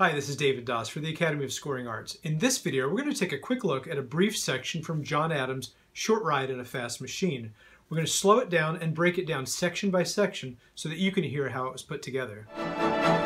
Hi, this is David Doss for the Academy of Scoring Arts. In this video, we're going to take a quick look at a brief section from John Adams' Short Ride in a Fast Machine. We're going to slow it down and break it down section by section so that you can hear how it was put together.